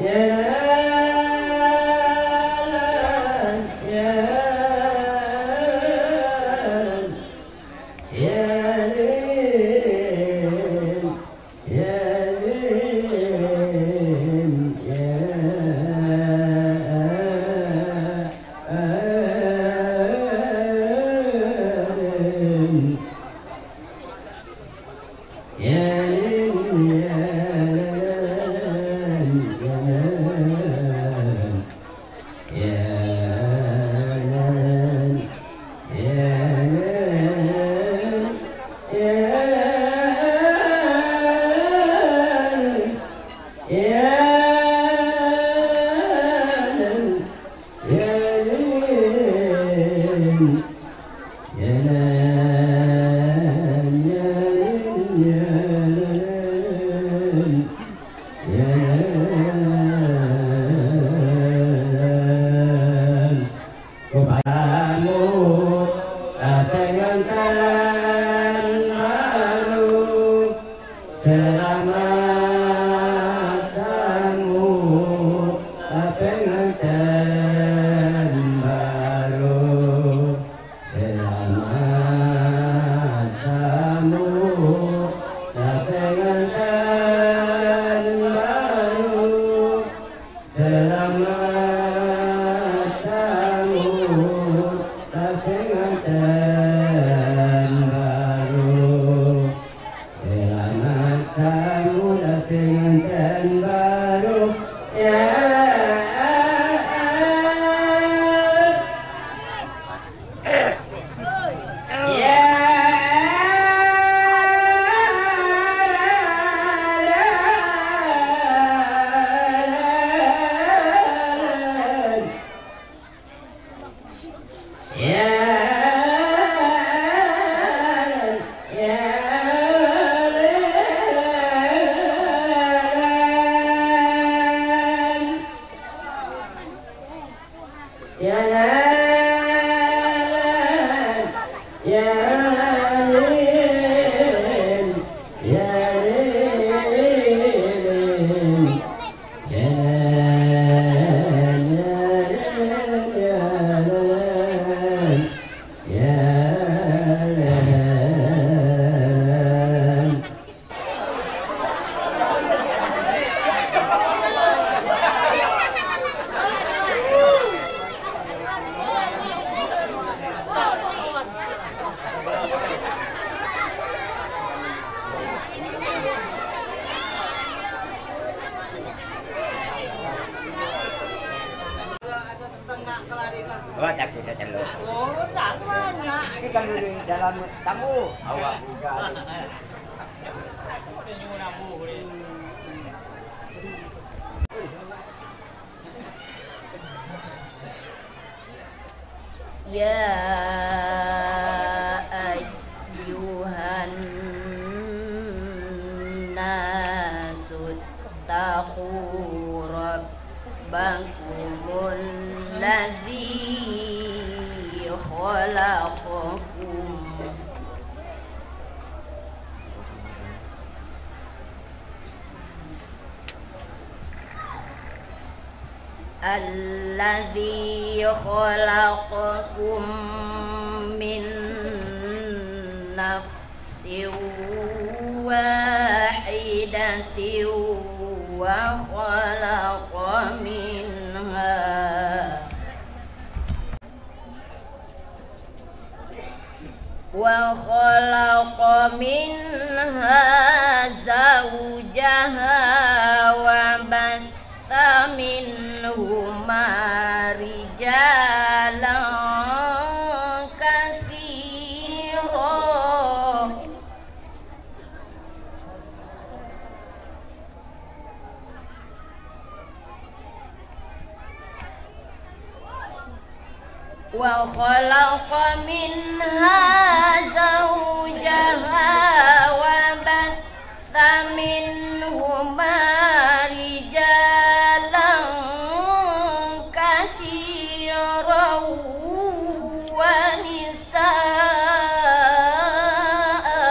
Oh, takut dah celok. Oh, tak banyak. Ini kalau di dalam tamu, awak juga. Ya ayyuhan nasus taqu rabbakumul ladzi khalaqakum alladzi khalaqakum min nafsin wahidatin wa khalaqa minha zawjaha wa batha minhuma rijalan katsira wa khalaqa minha zawjaha wa batha minhuma rijalan katsiran wa nisaa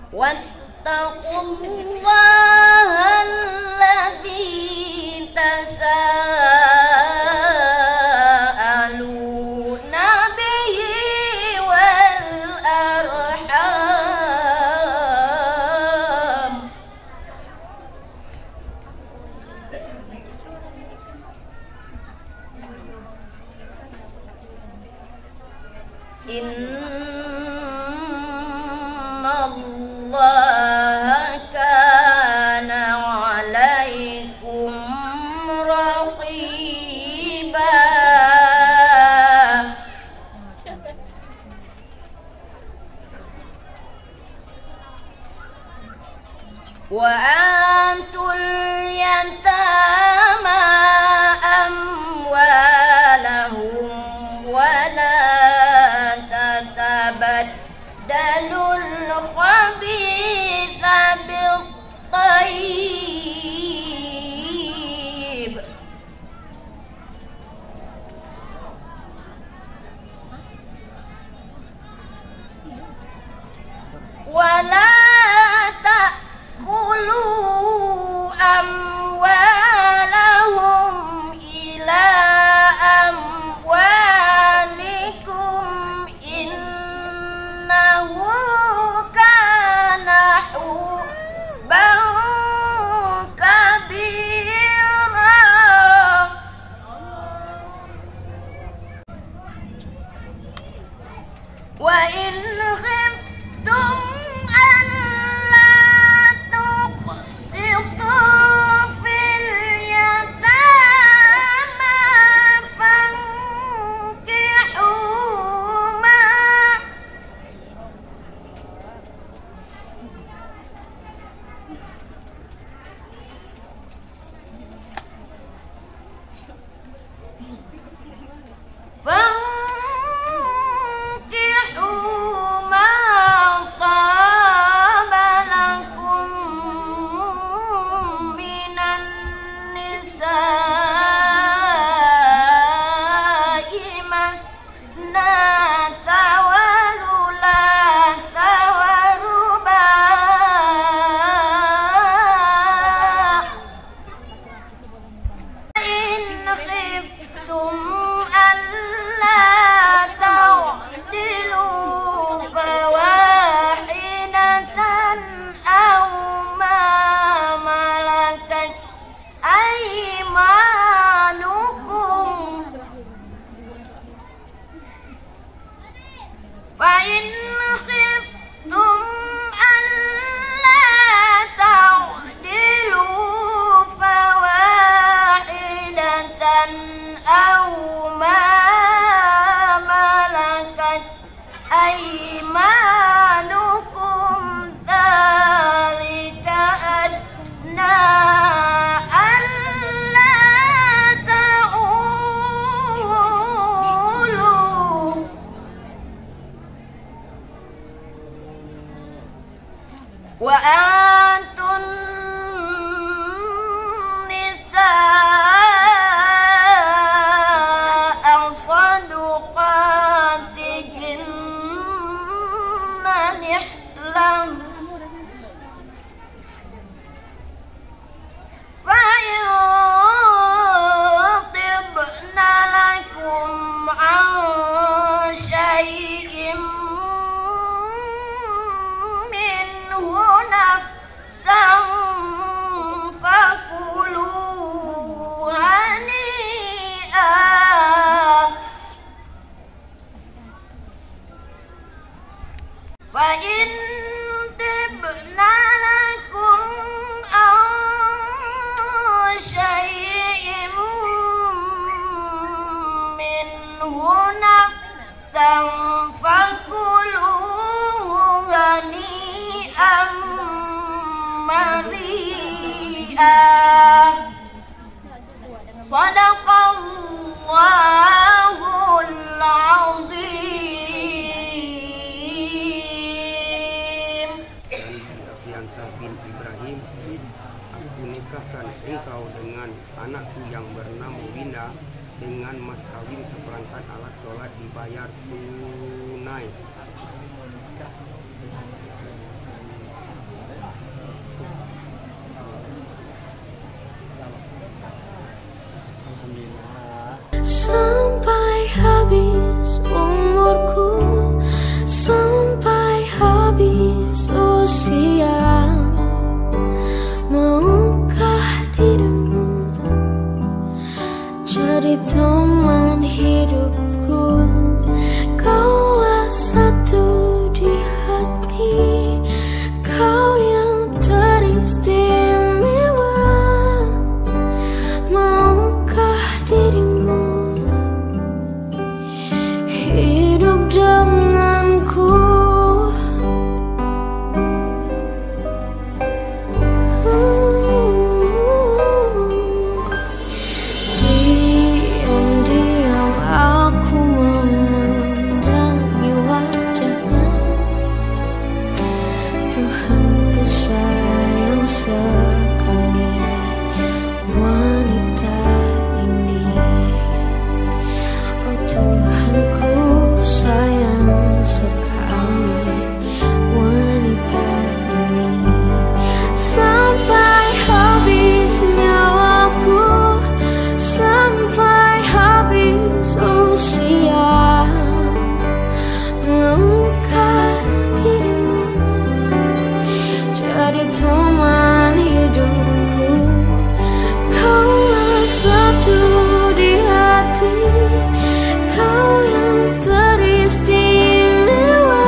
واتقوا الله الذي تساءلون به والأرحام إن الله كان عليكم رقيبا وآتوا اليتامى أموالهم ولا تتبدلوا الخبيث بالطيب ولا تأكلوا أموالهم إلى أموالكم إنه كان حوبا كبيرا وإن خفتم ألا تقسطوا في اليتامى فانكحوا ما فانكحوا ما طاب لكم من النساء مثنى وثلاث ورباع إن خفتم ألا تعدلوا فواحدة أو ما ملكت أيمانكم فإن خفتم ألا تعدلوا فواحدة أو ما ملكت أيمانكم ذلك أدنى ألا تعولوا وآتوا النساء صدقاتهن نحلة فإن طبن لكم عن شيء منه نفسا فكلوا هنيئا فإن طبن لكم عن شيء منه نفسا فكلوه هنيئا مريئا صدق الله العظيم. Fiansa bin Ibrahim, aku nikahkan engkau dengan anakku yang bernama Winda dengan mas kawin seperangkat alat sholat dibayar tunai. teman hidupku, kaulah satu di hati, kau yang teristimewa. Maukah dirimu hidup denganku? Diam-diam aku memandangi wajahnya, Tuhanku sayang sekali wanita ini. Oh Tuhanku sayang sekali wanita ini. Sampai habis nyawaku, sampai habis usia, maukah dirimu jadi teman hidupku? Kaulah satu di hati, kau yang teristimewa.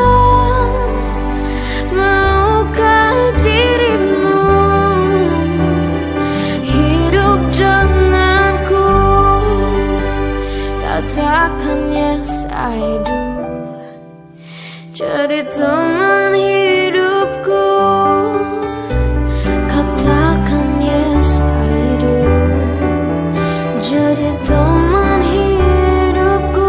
Maukah dirimu hidup denganku? Katakan yes I do, jadi teman hidupku. Katakan yes I do, jadi teman hidupku.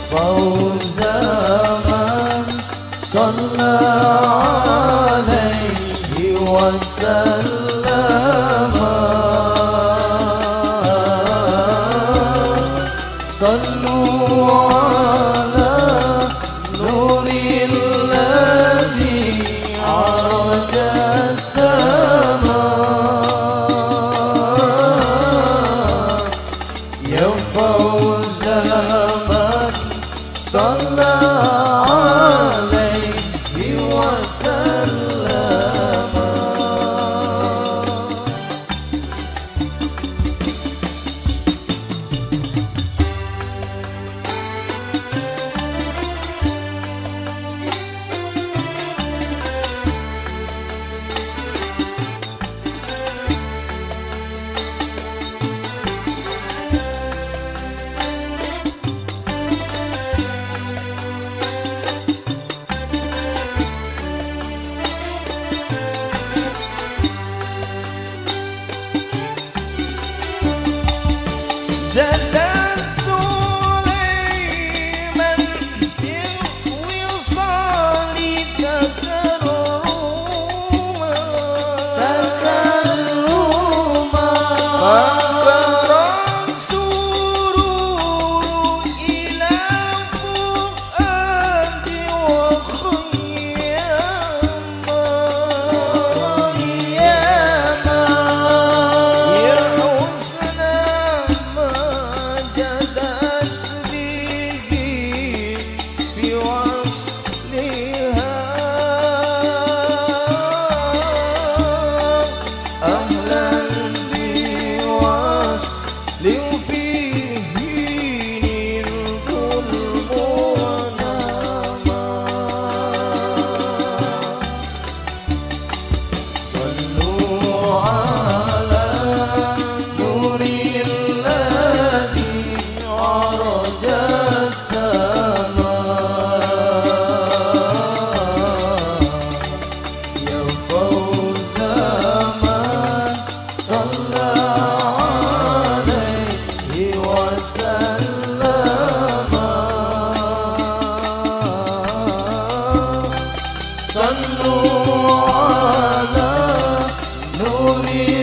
فوز من صلى عليه وسلم صلوا على نور الذي عرج السماء يا فوز من صلى عليه وسلم جدد سليمان بالوصال تكرما فسر السرور إلى فؤاد وخياما يا حسن ما جدت به بوصلها أهلا بوصل فيه الظلم ونما صلوا على نور الذي عرج السماء يا فوز من صلى عليه وسلم صلوا على نور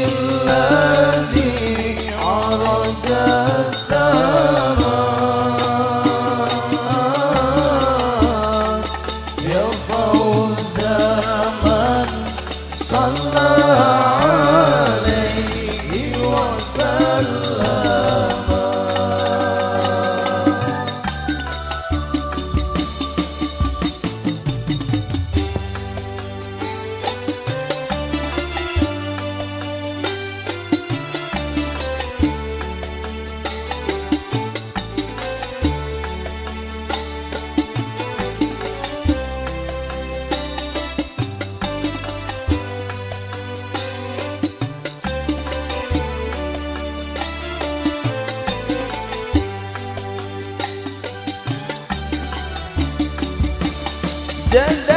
الذي عرج السماء يا فوز من صلى عليه وسلم جل